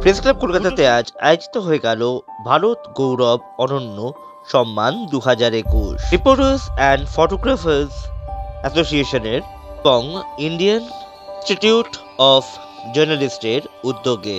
Press club কলকাতাতে আজ আয়োজিত হয়ে গেল ভারত গৌরব অনন্য সম্মান 2021 রিপোর্টার্স অ্যান্ড ফটোগ্রাফার্স অ্যাসোসিয়েশনের এবং ইন্ডিয়ান ইনস্টিটিউট অফ জার্নালিস্টের উদ্যোগে।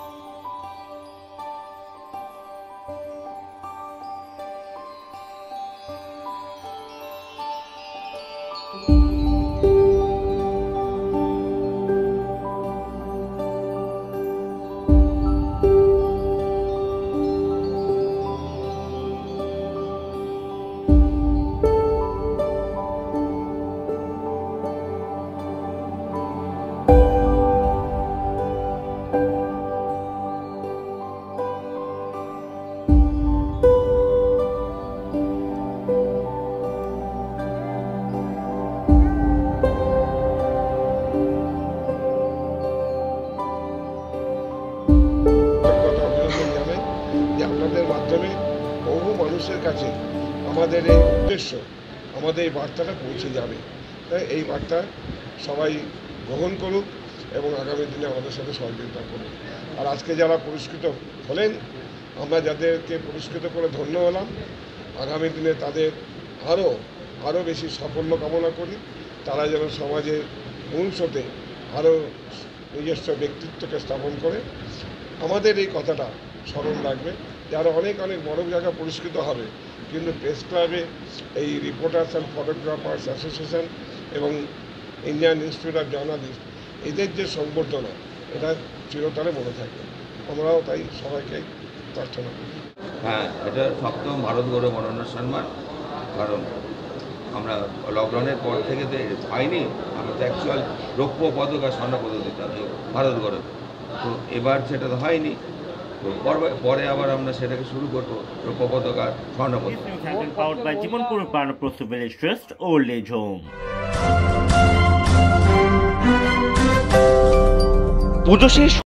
আপনাদের মাধ্যমে বহু মানুষের কাছে আমাদের এই উদ্দেশ্য, আমাদের এই বার্তাটা পৌঁছে যাবে। তাই এই বার্তা সবাই গ্রহণ করুক এবং আগামী দিনে আমাদের সাথে সহযোগিতা করুক। আর আজকে যারা পুরস্কৃত হলেন, আমরা যাদেরকে পুরস্কৃত করে ধন্য হলাম, আগামী দিনে তাদের আরও বেশি সাফল্য কামনা করি। তারা যেন সমাজের মূল স্রোতে আরও নিজস্ব ব্যক্তিত্বকে স্থাপন করে। আমাদের এই কথাটা স্মরণ রাখবে, যারা অনেক বড় জায়গা পুরস্কৃত হবে, কিন্তু প্রেস ক্লাবে এই রিপোর্টার্স অ্যান্ড ফটোগ্রাফার্স অ্যাসোসিয়েশন এবং ইন্ডিয়ান ইনস্টিটিউট অফ জার্নালিস্ট, এদের যে সংবর্ধনা, এটা চিরতরে মনে থাকবে। আমরাও তাই সবাইকে প্রার্থনা করি। হ্যাঁ, এটা সপ্তম ভারত গৌরব অনন্য সম্মান। কারণ আমরা লকডাউনের পর থেকে তো পাইনি, আমরা তো অ্যাকচুয়াল রৌপ্য পদক আর স্বর্ণ পদক দিতাম ভারত গৌরব, তো এবার সেটা তো হয়নি। তো পরে আবার আমরা সেটাকে শুরু করবো, রৌপ্য পদক আর স্বর্ণ পদক। Powered by Jimonpur Pranaprastha Village Trust, Old Age Home. পুজো শেষ